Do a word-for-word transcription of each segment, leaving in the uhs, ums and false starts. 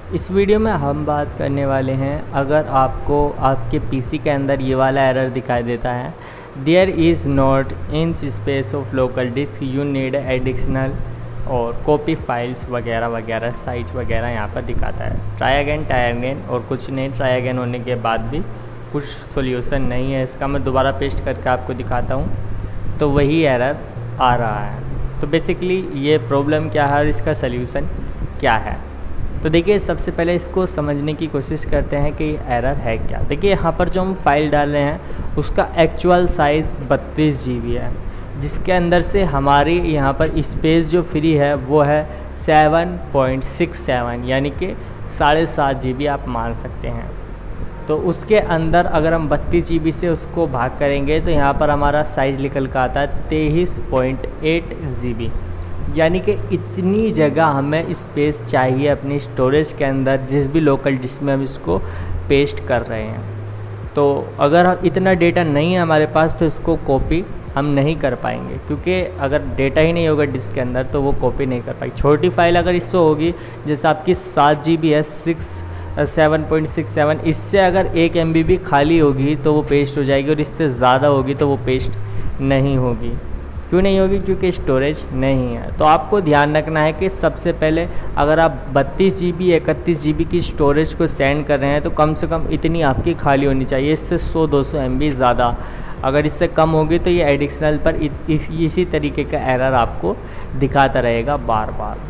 इस वीडियो में हम बात करने वाले हैं, अगर आपको आपके पीसी के अंदर ये वाला एरर दिखाई देता है, there is not in space of local disk, you need additional और कॉपी फाइल्स वगैरह वगैरह साइट वगैरह यहाँ पर दिखाता है। ट्राई अगेन ट्राई अगेन और कुछ नहीं, ट्राई अगेन होने के बाद भी कुछ सोल्यूशन नहीं है इसका। मैं दोबारा पेस्ट करके आपको दिखाता हूँ तो वही एरर आ रहा है। तो बेसिकली ये प्रॉब्लम क्या है और इसका सल्यूशन क्या है। तो देखिए, सबसे पहले इसको समझने की कोशिश करते हैं कि एरर है क्या। देखिए, यहाँ पर जो हम फाइल डाल रहे हैं उसका एक्चुअल साइज़ बत्तीस जी बी है, जिसके अंदर से हमारी यहाँ पर स्पेस जो फ्री है वो है सेवन पॉइंट सिक्स सेवन, यानी कि साढ़े सात जी बी आप मान सकते हैं। तो उसके अंदर अगर हम बत्तीस जी बी से उसको भाग करेंगे तो यहाँ पर हमारा साइज़ निकल कर आता है तेईस पॉइंट एट जी बी, यानी कि इतनी जगह हमें स्पेस चाहिए अपनी स्टोरेज के अंदर जिस भी लोकल डिस्क में हम इसको पेस्ट कर रहे हैं। तो अगर इतना डेटा नहीं है हमारे पास तो इसको कॉपी हम नहीं कर पाएंगे, क्योंकि अगर डेटा ही नहीं होगा डिस्क के अंदर तो वो कॉपी नहीं कर पाएगी। छोटी फाइल अगर इससे होगी, जैसे आपकी सात जी बी है six seven point six seven, इससे अगर एक एम बी भी खाली होगी तो वो पेस्ट हो जाएगी, और इससे ज़्यादा होगी तो वो पेस्ट नहीं होगी। क्यों नहीं होगी? क्योंकि स्टोरेज नहीं है। तो आपको ध्यान रखना है कि सबसे पहले अगर आप बत्तीस जी बी इकतीस जी बी की स्टोरेज को सेंड कर रहे हैं तो कम से कम इतनी आपकी खाली होनी चाहिए, इससे सौ दो सौ एम बी ज़्यादा। अगर इससे कम होगी तो ये एडिशनल पर इस, इस, इसी तरीके का एरर आपको दिखाता रहेगा बार बार।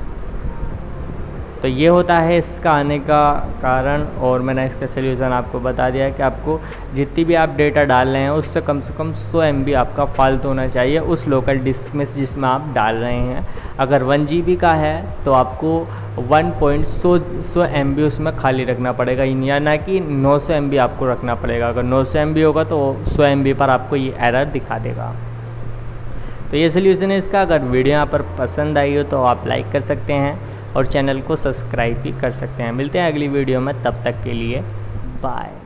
तो ये होता है इसका आने का कारण, और मैंने इसका सलूशन आपको बता दिया है कि आपको जितनी भी आप डेटा डाल रहे हैं उससे कम से कम सौ एम बी आपका फालतू होना चाहिए उस लोकल डिस्क में जिसमें आप डाल रहे हैं। अगर वन जी बी का है तो आपको वन पॉइंट सौ एम बी उसमें खाली रखना पड़ेगा, या ना कि नौ सौ एम बी आपको रखना पड़ेगा। अगर नौ सौ एम बी होगा तो सौ एम बी पर आपको ये एरर दिखा देगा। तो ये सलूशन है इसका। अगर वीडियो यहाँ पर पसंद आई हो तो आप लाइक कर सकते हैं और चैनल को सब्सक्राइब भी कर सकते हैं। मिलते हैं अगली वीडियो में, तब तक के लिए बाय।